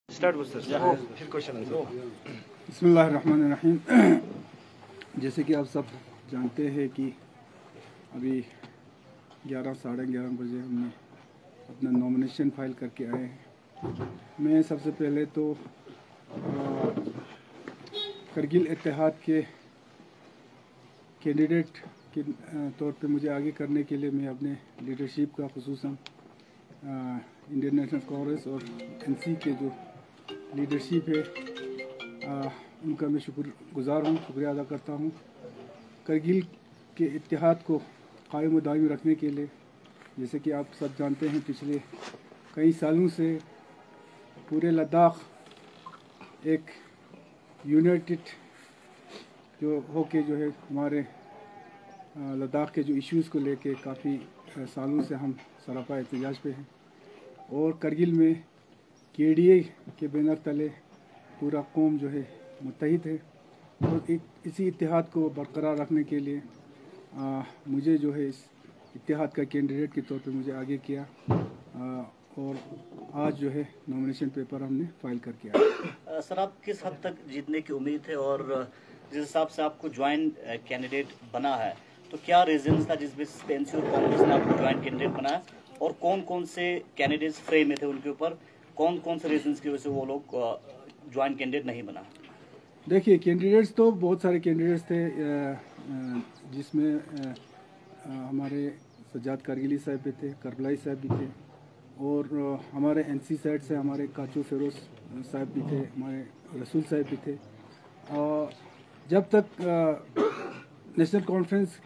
बिस्मिल्लाहिर्रहमानिर्रहीम। जैसे कि आप सब जानते हैं कि अभी 11 साढ़े 11 बजे हमने अपना नॉमिनेशन फाइल करके आए हैं। मैं सबसे पहले तो करगिल इत्तेहाद के कैंडिडेट के तौर पे मुझे आगे करने के लिए मैं अपने लीडरशिप का खुसूसन इंडियन नेशनल कांग्रेस और एनसी के जो लीडरशिप है उनका मैं शुक्रगुज़ार हूँ, शुक्रिया अदा करता हूँ। करगिल के इत्तेहाद को कायम व दायम रखने के लिए, जैसे कि आप सब जानते हैं, पिछले कई सालों से पूरे लद्दाख एक यूनाइटेड जो होके जो है हमारे लद्दाख के जो इश्यूज़ को लेके काफ़ी सालों से हम सरापा एहतजाज पे हैं और करगिल में KDA के बैनर तले पूरा कौम जो है मुत्तहिद है और इसी इत्तेहाद को बरकरार रखने के लिए मुझे जो है इस इत्तेहाद का कैंडिडेट के तौर पे मुझे आगे किया और आज जो है नॉमिनेशन पेपर हमने फाइल करके आया। सर, आप किस हद तक जीतने की उम्मीद है और जिस हिसाब से आपको ज्वाइंट कैंडिडेट बना है तो क्या रीजंस था जिस बेसिस पे एनसी और कांग्रेस ने आपको ज्वाइंट कैंडिडेट बनाया और कौन कौन से कैंडिडेट्स फ्रे में थे, उनके ऊपर कौन कौन से रीजंस की वजह से वो लोग ज्वाइंट कैंडिडेट नहीं बना? देखिए, कैंडिडेट्स तो बहुत सारे कैंडिडेट्स थे, जिसमें हमारे सज्जाद कारगिली साहब भी थे, करबलाई साहब भी थे और हमारे NC साइड से हमारे काचू फेरोज साहब भी थे, हमारे रसूल साहब भी थे। जब तक नेशनल कॉन्फ्रेंस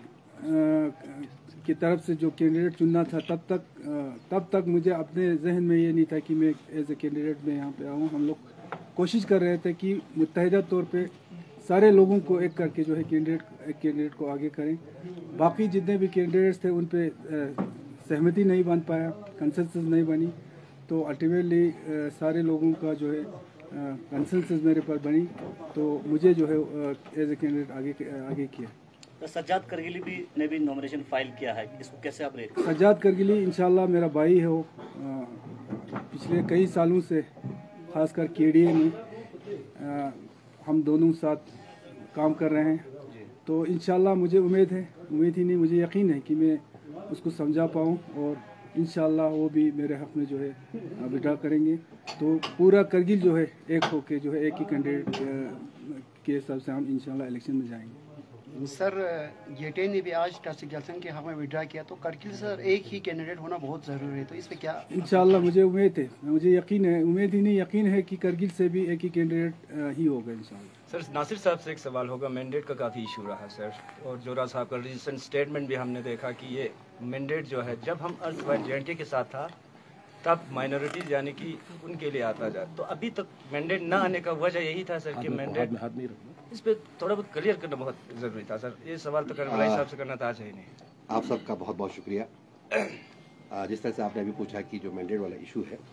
की तरफ से जो कैंडिडेट चुनना था तब तक मुझे अपने जहन में ये नहीं था कि मैं एज ए कैंडिडेट में यहाँ पे आऊँ। हम लोग कोशिश कर रहे थे कि मुत्तहिदा तौर पे सारे लोगों को एक करके जो है कैंडिडेट को आगे करें। बाकी जितने भी कैंडिडेट्स थे उन पे सहमति नहीं बन पाया, कंसेंसस नहीं बनी, तो अल्टीमेटली सारे लोगों का जो है कंसेंसस मेरे पर बनी, तो मुझे जो है एज ए कैंडिडेट आगे किया। तो सज्जाद करगिली ने भी नॉमिनेशन फाइल किया है, इसको कैसे आप रेट? सज्जाद करगिली इंशाल्लाह मेरा भाई है। वो पिछले कई सालों से खासकर KDA में हम दोनों साथ काम कर रहे हैं, तो इंशाल्लाह मुझे उम्मीद ही नहीं, मुझे यकीन है कि मैं उसको समझा पाऊँ और इंशाल्लाह वो भी मेरे हक़ में जो है विड्रॉ करेंगे। तो पूरा करगिल जो है एक होके जो है एक ही कैंडिडेट के हिसाब से हम इंशाल्लाह इलेक्शन में जाएंगे। सर, जेटे ने भी आज टासिक जलसन के हक़ में विड्रा किया, तो करगिल सर एक ही कैंडिडेट होना बहुत ज़रूरी है, तो इस पर क्या? इंशाल्लाह मुझे उम्मीद है, मुझे यकीन है, उम्मीद ही नहीं यकीन है कि करगिल से भी एक ही कैंडिडेट ही होगा इंशाल्लाह। सर, नासिर साहब से एक सवाल होगा। मैंडेट का काफ़ी इशू रहा सर, और जोरा साहब का रिसेंट स्टेटमेंट भी हमने देखा कि ये मैंडेट जो है जब हम अर्थ JNK के साथ था तब माइनॉरिटीज यानी कि उनके लिए आता जाए, तो अभी तक मैंडेट ना आने का वजह यही था सर कि मैंडेट इस पे थोड़ा बहुत क्लियर करना बहुत ज़रूरी था सर। ये सवाल तो करबलाई साहब से करना था, आज है नहीं। आप सबका बहुत बहुत शुक्रिया। जिस तरह से आपने अभी पूछा कि जो मैंडेट वाला इशू है,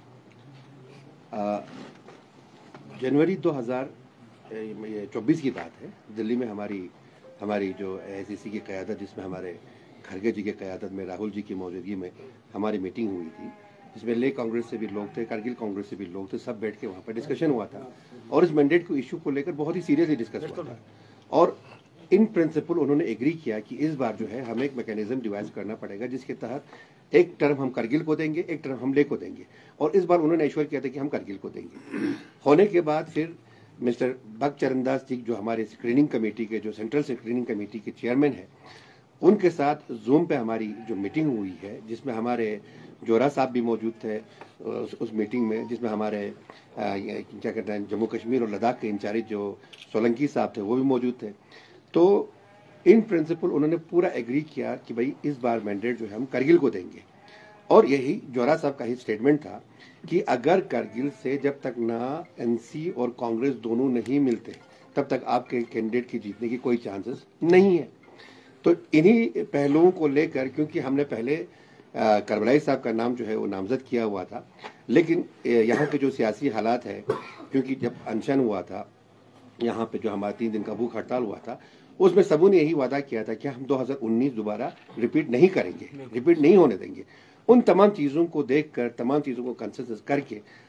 जनवरी 2024 की बात है, दिल्ली में हमारी जो AICC की क़यादत, जिसमें हमारे खड़गे जी की क़यादत में राहुल जी की मौजूदगी में हमारी मीटिंग हुई थी, जिसमें ले कांग्रेस से भी लोग थे, करगिल कांग्रेस से भी लोग थे, सब बैठ के वहाँ पर डिस्कशन हुआ था और इस मैंडेट को इशू को लेकर बहुत ही सीरियसली डिस्कस हुआ था और इन प्रिंसिपल उन्होंने एग्री किया कि इस बार जो है हमें एक मैकेनिज्म डिवाइस करना पड़ेगा जिसके तहत एक टर्म हम करगिल को देंगे, एक टर्म हम ले को देंगे, और इस बार उन्होंने एश्योर किया था कि हम करगिल को देंगे। होने के बाद फिर मिस्टर बग चरणदास जी, जो हमारे स्क्रीनिंग कमेटी के, जो सेंट्रल स्क्रीनिंग कमेटी के चेयरमैन है, उनके साथ जूम पे हमारी जो मीटिंग हुई है, जिसमें हमारे जोरा साहब भी मौजूद थे उस मीटिंग में, जिसमें हमारे क्या कहते हैं जम्मू कश्मीर और लद्दाख के इंचार्ज जो सोलंकी साहब थे वो भी मौजूद थे। तो इन प्रिंसिपल उन्होंने पूरा एग्री किया कि भाई इस बार मैंडेट जो है हम करगिल को देंगे, और यही जोरा साहब का ही स्टेटमेंट था कि अगर करगिल से जब तक ना NC और कांग्रेस दोनों नहीं मिलते तब तक आपके कैंडिडेट की जीतने की कोई चांसेस नहीं है। तो इन्हीं पहलुओं को लेकर, क्योंकि हमने पहले करबलाई साहब का नाम जो है वो नामजद किया हुआ था, लेकिन यहाँ के जो सियासी हालात है, क्योंकि जब अनशन हुआ था यहाँ पे, जो हमारा 3 दिन का भूख हड़ताल हुआ था, उसमें सबों ने यही वादा किया था कि हम 2019 दोबारा रिपीट नहीं करेंगे, रिपीट नहीं होने देंगे। उन तमाम चीज़ों को देखकर, तमाम चीज़ों को कंसेंसस करके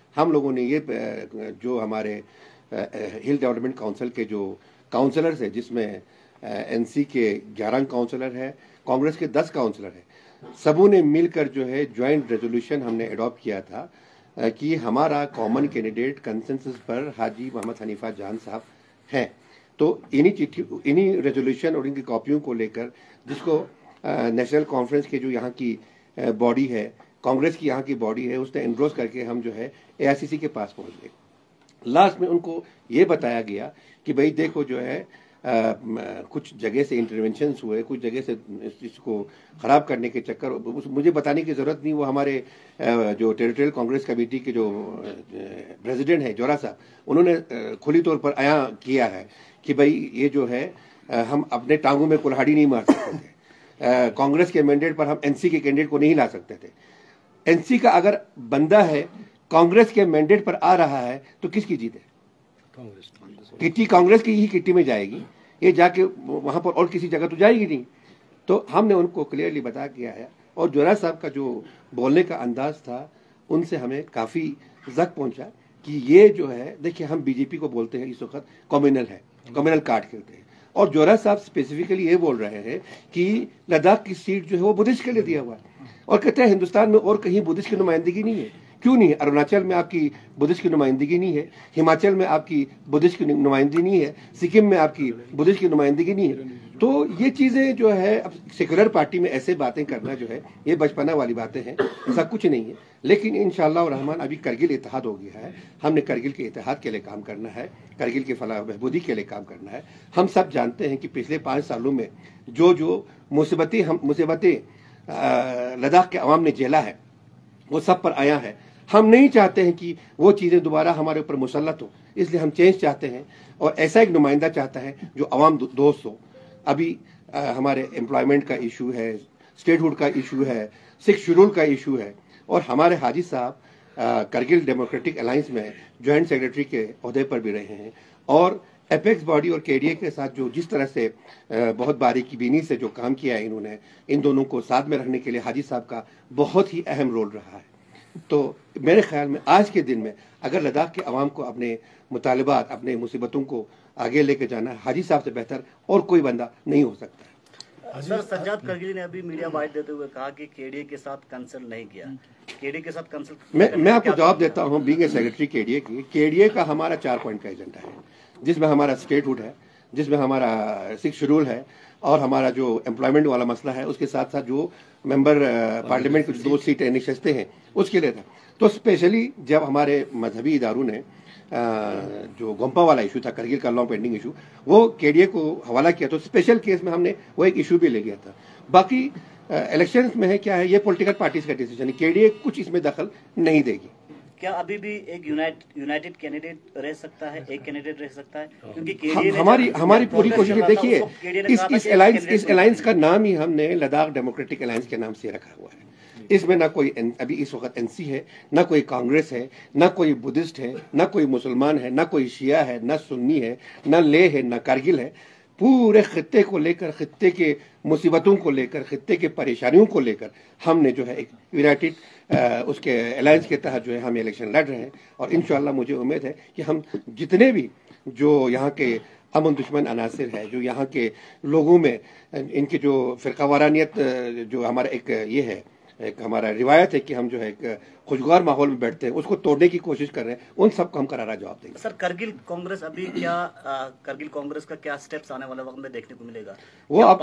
हम लोगों ने ये जो हमारे हिल डेवलपमेंट काउंसिल के जो काउंसलर्स है, जिसमें एनसी के 11 काउंसलर है, कांग्रेस के 10 काउंसलर है, सबों ने मिलकर जो है ज्वाइंट रेजोल्यूशन हमने अडॉप्ट किया था कि हमारा कॉमन कैंडिडेट कंसेंसस पर हाजी मोहम्मद हनीफा जान साहब हैं। तो इन्हीं रेजोल्यूशन और इनकी कॉपियों को लेकर, जिसको नेशनल कॉन्फ्रेंस के जो यहाँ की बॉडी है, कांग्रेस की यहाँ की बॉडी है, उसने एंडोर्स करके हम जो है एआईसीसी के पास पहुंच गए। लास्ट में उनको ये बताया गया कि भाई देखो जो है कुछ जगह से इंटरवेंशंस हुए, कुछ जगह से इसको खराब करने के चक्कर, मुझे बताने की जरूरत नहीं, वो हमारे जो टेरिटोरियल कांग्रेस कमेटी के जो प्रेसिडेंट है जोरा साहब, उन्होंने खुली तौर पर आया किया है कि भाई ये जो है हम अपने टांगों में कुल्हाड़ी नहीं मार सकते थे, कांग्रेस के मैंडेट पर हम एनसी के कैंडिडेट को नहीं ला सकते थे। एनसी का अगर बंदा है कांग्रेस के मैंडेट पर आ रहा है तो किसकी जीत है? किट्टी कांग्रेस की ही किट्टी में जाएगी, ये जाके वहां पर और किसी जगह तो जाएगी नहीं। तो हमने उनको क्लियरली बता किया है, और जोरा साहब का जो बोलने का अंदाज था, उनसे हमें काफी जख्म पहुंचा कि ये जो है, देखिए हम बीजेपी को बोलते हैं इस वक्त कम्युनल है, कम्युनल कार्ड खेलते हैं, और जोरा साहब स्पेसिफिकली ये बोल रहे हैं कि लद्दाख की सीट जो है वो बुद्धिस्ट के लिए दिया हुआ है, और कहते हैं हिंदुस्तान में और कहीं बुद्धिस्ट की नुमाइंदगी नहीं है। क्यों नहीं है? अरुणाचल में आपकी बुद्धिस्ट की नुमाइंदगी नहीं है, हिमाचल में आपकी बुद्धिस्ट की नुमाइंदगी नहीं है, सिक्किम में आपकी बुद्धिस्ट की नुमाइंदगी नहीं है। तो ये चीजें जो है, अब सेक्युलर पार्टी में ऐसे बातें करना जो है, ये बचपना वाली बातें हैं, ऐसा कुछ नहीं है। लेकिन इंशाअल्लाह रहमान अभी करगिल इत्तेहाद हो गया है, हमने करगिल के इत्तेहाद के लिए काम करना है, करगिल के फलाह बहबूदी के लिए काम करना है। हम सब जानते हैं कि पिछले 5 सालों में जो मुसीबतें लद्दाख के अवाम ने झेला है, वो सब पर आया है। हम नहीं चाहते हैं कि वो चीजें दोबारा हमारे ऊपर मुसल्लत हो, इसलिए हम चेंज चाहते हैं, और ऐसा एक नुमाइंदा चाहता है जो अवाम दोस्त हो। अभी हमारे एम्प्लॉयमेंट का इशू है, स्टेटहुड का इशू है, 6 शेड्यूल का इशू है, और हमारे हाजी साहब करगिल डेमोक्रेटिक अलायंस में ज्वाइंट सेक्रेटरी के ओहदे पर भी रहे हैं, और एपेक्स बॉडी और केडीए के साथ जो जिस तरह से बहुत बारीकी बीनी से जो काम किया है इन्होंने, इन दोनों को साथ में रखने के लिए हाजी साहब का बहुत ही अहम रोल रहा है। तो मेरे ख्याल में आज के दिन में अगर लद्दाख के अवाम को अपने मुतालिबात, अपने मुसीबतों को आगे लेके जाना है, हाजी साहब से बेहतर और कोई बंदा नहीं हो सकता। सर, सज्जाद करगिली ने अभी मीडिया बाइट देते हुए कहा कि केडीए के साथ कंसल्ट नहीं किया। केडीए के साथ कंसल्ट मैं आपको जवाब देता हूँ, बीइंग ए सेक्रेटरी केडीए की, केडीए का हमारा 4 पॉइंट का एजेंडा है, जिसमें हमारा स्टेटहुड है, जिसमें हमारा 6 शेड्यूल है, और हमारा जो एम्प्लॉयमेंट वाला मसला है, उसके साथ साथ जो मेंबर पार्लियामेंट की 2 सीटें निशस्तें हैं उसके लिए था। तो स्पेशली जब हमारे मजहबी इदारों ने जो गोम्पा वाला इशू था, करगिल का लॉन्ग पेंडिंग इशू, वो केडीए को हवाला किया, तो स्पेशल केस में हमने वो एक इशू भी ले गया था। बाकी इलेक्शंस में है क्या है, ये पॉलिटिकल पार्टीज का डिसीजन है, केडीए कुछ इसमें दखल नहीं देगी। क्या अभी भी एक यूनाइटेड कैंडिडेट रह सकता है, एक कैंडिडेट रह सकता है? क्योंकि हमारी पूरी कोशिश है। देखिए इस अलायंस का नाम ही हमने लद्दाख डेमोक्रेटिक अलायंस के नाम से रखा हुआ है। इसमें ना कोई अभी इस वक्त एनसी है, ना कोई कांग्रेस है, ना कोई बुद्धिस्ट है, ना कोई मुसलमान है, ना कोई शिया है, ना सुन्नी है, ना लेह है, ना कारगिल है। पूरे खित्ते को लेकर, खित्ते के मुसीबतों को लेकर, खित्ते के परेशानियों को लेकर हमने जो है एक यूनाइटेड उसके अलायंस के तहत जो है हम इलेक्शन लड़ रहे हैं, और इंशाअल्लाह मुझे उम्मीद है कि हम जितने भी जो यहाँ के अमन दुश्मन अनासिर है, जो यहाँ के लोगों में इनकी जो फिरकावारानियत, जो हमारा एक ये है, एक हमारा रिवायत है कि हम जो है एक खुशगवार माहौल में बैठते हैं, उसको तोड़ने की कोशिश कर रहे हैं, उन सबको हम करारा जवाब देंगे। सर, करगिल कांग्रेस अभी क्या करगिल कांग्रेस का क्या स्टेप्स आने वाले वक्त में देखने को मिलेगा? वो हम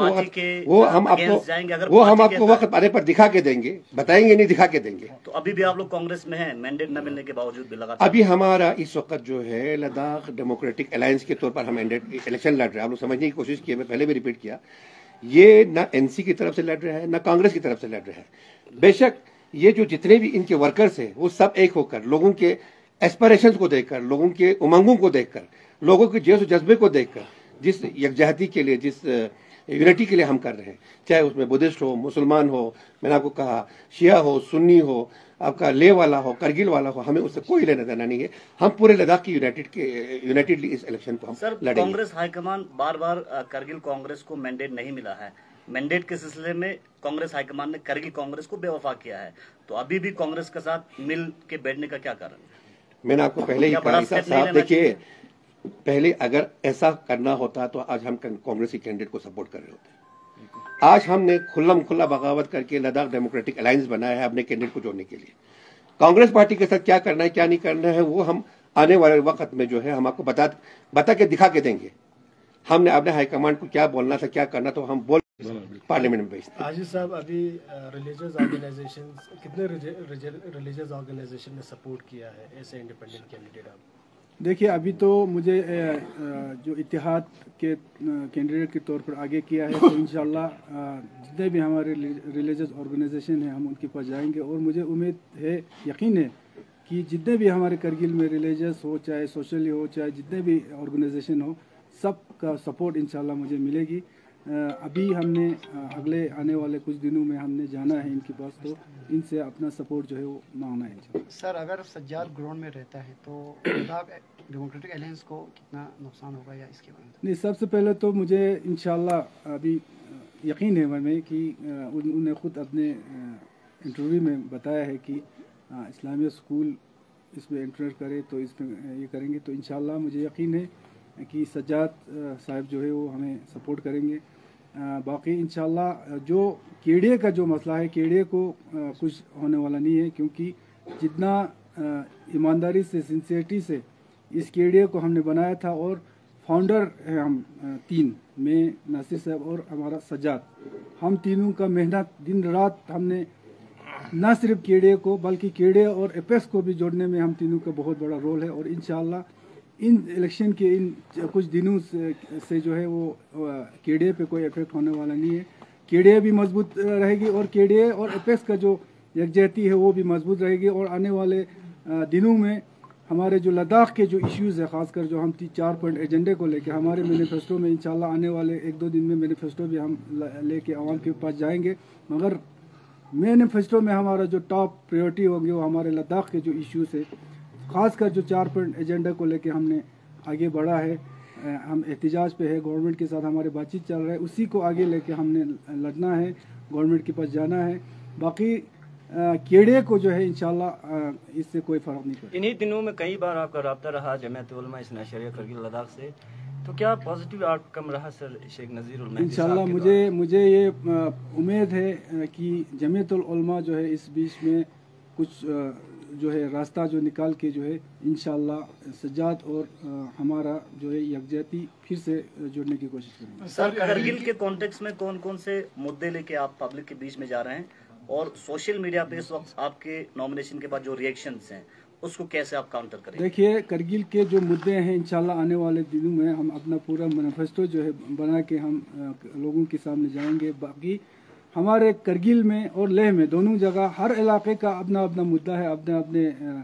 आपको वक्त आने पर दिखा के देंगे, बताएंगे नहीं, दिखा के देंगे। तो अभी भी आप लोग कांग्रेस में हैं, मैंडेट न मिलने के बावजूद भी लगातार? अभी हमारा इस वक्त जो है लद्दाख डेमोक्रेटिक अलायंस के तौर पर हम इलेक्शन लड़ रहे हैं। आप लोग समझने की कोशिश की, मैं पहले भी रिपीट किया, ये ना एनसी की तरफ से लड़ रहा है, ना कांग्रेस की तरफ से लड़ रहा है। बेशक ये जो जितने भी इनके वर्कर्स हैं, वो सब एक होकर लोगों के एस्पिरेशंस को देखकर, लोगों के उमंगों को देखकर, लोगों के जोश जज्बे को देखकर, जिस यकजहती के लिए, जिस यूनिटी के लिए हम कर रहे हैं, चाहे उसमें बुद्धिस्ट हो, मुसलमान हो, मैंने आपको कहा शिया हो, सुन्नी हो, आपका ले वाला हो, करगिल वाला हो, हमें उससे कोई लेना देना नहीं है। हम पूरे लद्दाख की यूनाइटेडली इस इलेक्शन को हम लड़ेंगे। कांग्रेस हाईकमान बार बार करगिल कांग्रेस को मैंडेट नहीं मिला है, मैंडेट के सिलसिले में कांग्रेस हाईकमान ने करगिल कांग्रेस को बेवफा किया है, तो अभी भी कांग्रेस के साथ मिल के बैठने का क्या कारण है? मैंने आपको पहले ही क्या कहा बड़ा ईसा step नहीं साहब, लेना देखिए पहले अगर ऐसा करना होता तो आज हम कांग्रेसी कैंडिडेट को सपोर्ट कर रहे होते। आज हमने खुल्लम खुल्ला बगावत करके लद्दाख डेमोक्रेटिक अलायंस बनाया है अपने कैंडिडेट को जोड़ने के लिए। कांग्रेस पार्टी के साथ क्या करना है क्या नहीं करना है वो हम आने वाले वक्त में जो है हम आपको बता के दिखा के देंगे। हमने अपने हाईकमांड को क्या बोलना था क्या करना तो हम बोल पार्लियामेंट में भेजते। आजिज साहब, अभी रिलीजियस ऑर्गेनाइजेशन कितने रिलीजियस ऑर्गेनाइजेशन ने सपोर्ट किया है ऐसे इंडिपेंडेंट कैंडिडेट? आप देखिए, अभी तो मुझे जो इत्तेहाद के कैंडिडेट के तौर पर आगे किया है, तो इंशाल्लाह जितने भी हमारे रिलीजियस ऑर्गेनाइजेशन हैं हम उनके पास जाएंगे और मुझे उम्मीद है, यकीन है कि जितने भी हमारे करगिल में रिलीजियस हो चाहे सोशली हो चाहे जितने भी ऑर्गेनाइजेशन हो सब का सपोर्ट इंशाल्लाह मुझे मिलेगी। अभी हमने अगले आने वाले कुछ दिनों में हमने जाना है इनके पास, तो इनसे अपना सपोर्ट जो है वो मांगना है। सर, अगर सज्जाद ग्राउंड में रहता है तो लद्दाख डेमोक्रेटिक अलायंस को कितना नुकसान होगा या इसके बारे में? नहीं, सबसे पहले तो मुझे इंशाल्लाह अभी यकीन है मैं कि उन्होंने खुद अपने इंटरव्यू में बताया है कि इस्लामिया स्कूल इसमें इंटर करे तो इसमें ये करेंगे, तो इंशाल्लाह मुझे यकीन है कि सज्जाद साहब जो है वो हमें सपोर्ट करेंगे। बाकी इंशाल्लाह जो केडीए का जो मसला है, केडीए को कुछ होने वाला नहीं है, क्योंकि जितना ईमानदारी से सिंसियरिटी से इस केडीए को हमने बनाया था और फाउंडर है हम तीन, मैं, नासिर साहब और हमारा सज्जाद, हम तीनों का मेहनत दिन रात हमने न सिर्फ केडीए को बल्कि केडीए और एपेक्स को भी जोड़ने में हम तीनों का बहुत बड़ा रोल है। और इंशाल्लाह इन इलेक्शन के इन कुछ दिनों से जो है वो केडीए पे कोई इफेक्ट होने वाला नहीं है। केडीए भी मजबूत रहेगी और केडीए और एपेक्स का जो यकजहती है वो भी मजबूत रहेगी। और आने वाले दिनों में हमारे जो लद्दाख के जो इश्यूज़ है, ख़ासकर जो हम 4 पॉइंट एजेंडे को लेके हमारे मैनिफेस्टो में इंशाल्लाह आने वाले 1-2 दिन में मैनिफेस्टो भी हम लेके आवाम के पास जाएंगे। मगर मैनिफेस्टो में हमारा जो टॉप प्रायोरिटी होगी वो हमारे लद्दाख के जो इश्यूज़ है, ख़ासकर जो 4 पॉइंट एजेंडा को लेके हमने आगे बढ़ा है, हम एहतिजाज पे है, गवर्नमेंट के साथ हमारे बातचीत चल रहा है, उसी को आगे लेके हमने लड़ना है, गवर्नमेंट के पास जाना है। बाकी केडीए को जो है इंशाल्लाह इससे कोई फ़र्क नहीं पड़ेगा। इन्हीं दिनों में कई बार आपका रब्ता रहा जमात उलमा इस्ना शरिया करगिल लद्दाख से, तो क्या पॉजिटिव आउटकम रहा सर शेख नज़ीर उल मेहदी साहब? इंशाल्लाह मुझे ये उम्मीद है कि जमात उलमा जो है इस बीच में कुछ जो है रास्ता जो निकाल के जो है इंशाल्लाह सज्जाद और हमारा जो है यकजहती फिर से जुड़ने की कोशिश करेंगे। सर, करगिल के कॉन्टेक्स्ट में कौन कौन से मुद्दे लेके आप पब्लिक के बीच में जा रहे हैं और सोशल मीडिया पे इस वक्त आपके नॉमिनेशन के बाद जो रिएक्शंस हैं उसको कैसे आप काउंटर करेंगे? देखिए, करगिल के जो मुद्दे हैं इंशाल्लाह आने वाले दिनों में हम अपना पूरा मैनिफेस्टो जो है बना के हम लोगों के सामने जाएंगे। बाकी हमारे करगिल में और लेह में दोनों जगह हर इलाके का अपना अपना मुद्दा है, अपने अपने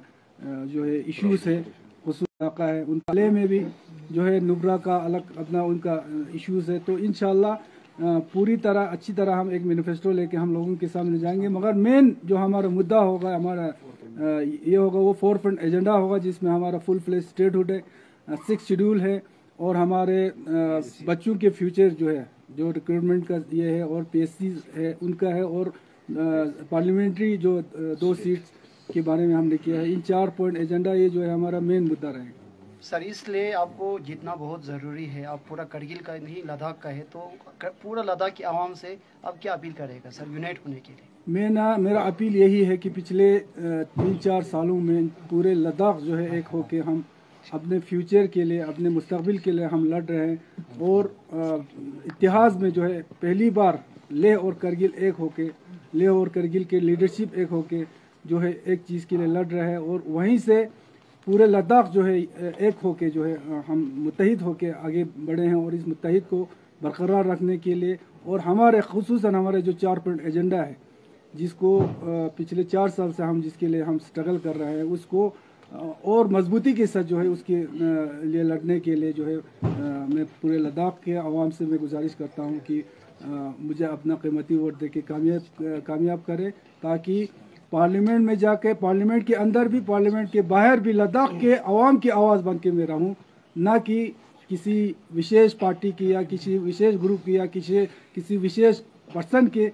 जो है इश्यूज है, खुसूस इलाका है उनका। लेह में भी जो है नुब्रा का अलग अपना उनका इश्यूज है। तो इंशाल्लाह पूरी तरह अच्छी तरह हम एक मैनिफेस्टो लेके हम लोगों के सामने जाएंगे। मगर मेन जो हमारा मुद्दा होगा, हमारा ये होगा वो 4 पॉइंट एजेंडा होगा, जिसमें हमारा फुल फ्लेज स्टेटहुड है, 6 शेड्यूल है और हमारे बच्चों के फ्यूचर जो है, जो रिक्रूटमेंट का ये है और पीएससी है उनका है, और पार्लियामेंट्री जो 2 सीट्स के बारे में हमने किया है। इन 4 पॉइंट एजेंडा ये जो है हमारा मेन मुद्दा रहेगा। सर, इसलिए आपको जीतना बहुत ज़रूरी है। आप पूरा करगिल का नहीं लद्दाख का है, तो पूरा लद्दाख की आवाम से आप क्या अपील करेगा सर यूनाइट होने के लिए? मेरा अपील यही है कि पिछले 3-4 सालों में पूरे लद्दाख जो है एक होके हम अपने फ्यूचर के लिए, अपने मुस्तकबिल के लिए हम लड़ रहे हैं। और इतिहास में जो है पहली बार लेह और करगिल एक होके, लेह और करगिल के लीडरशिप एक होके जो है एक चीज़ के लिए लड़ रहे हैं। और वहीं से पूरे लद्दाख जो है एक होके जो है हम मुत्तहिद होके आगे बढ़े हैं। और इस मुत्तहिद को बरकरार रखने के लिए और हमारे खुसूसन हमारे जो 4 पॉइंट एजेंडा है, जिसको पिछले 4 साल से हम जिसके लिए हम स्ट्रगल कर रहे हैं, उसको और मजबूती के साथ जो है उसके लिए लड़ने के लिए जो है मैं पूरे लद्दाख के आवाम से मैं गुजारिश करता हूं कि मुझे अपना कीमती वोट दे के कामयाब करें, ताकि पार्लियामेंट में जाके, पार्लियामेंट के अंदर भी, पार्लियामेंट के बाहर भी लद्दाख के आवाम की आवाज़ बन के मैं रहूँ, ना कि किसी विशेष पार्टी की या किसी विशेष ग्रुप की या किसी विशेष पर्सन के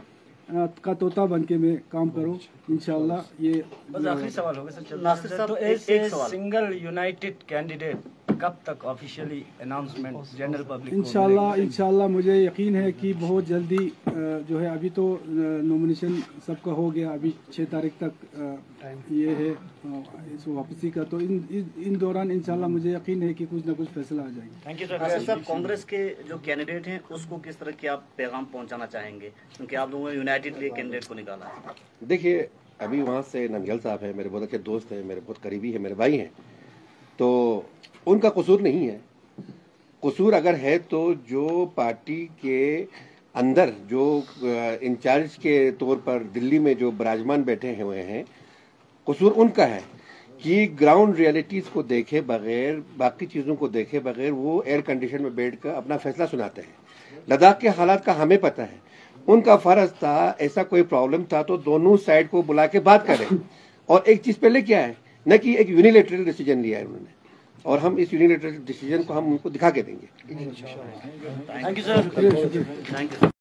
का तोता बन के मैं काम करूँ इंशाल्लाह। ये बस आखिरी सवाल होगा सर। नासिर साहब, तो एक सवाल। सिंगल यूनाइटेड कैंडिडेट कब तक ऑफिशियली अनाउंसमेंट जनरल पब्लिक इंशाल्लाह मुझे यकीन है कि बहुत जल्दी जो है, अभी तो नॉमिनेशन सबका हो गया, अभी 6 तारीख तक ये है इस वापसी का, तो इन दौरान इंशाल्लाह मुझे यकीन है कि कुछ ना कुछ फैसला आ जाएगा। Thank you sir. नासिर साहब, कांग्रेस के जो कैंडिडेट हैं उसको किस तरह के आप पैगाम पहुंचाना चाहेंगे, क्योंकि आप लोगों ने यूनाइटेड लिए कैंडिडेट को निकाला है? देखिए, अभी वहाँ से नंगल साहब है, मेरे बहुत अच्छे दोस्त हैं, मेरे बहुत करीबी है, मेरे भाई हैं, तो उनका कसूर नहीं है। कसूर अगर है तो जो पार्टी के अंदर जो इंचार्ज के तौर पर दिल्ली में जो विराजमान बैठे हुए हैं, कसूर उनका है कि ग्राउंड रियलिटीज को देखे बगैर, बाकी चीज़ों को देखे बगैर वो एयर कंडीशन में बैठकर अपना फैसला सुनाते हैं। लद्दाख के हालात का हमें पता है, उनका फर्ज था ऐसा कोई प्रॉब्लम था तो दोनों साइड को बुला के बात करें। और एक चीज़ पहले क्या है, न कि एक यूनिलैटरल डिसीजन लिया है उन्होंने, और हम इस यूनिलैटरल डिसीजन को हम उनको दिखा के देंगे। Thank you sir. Thank you.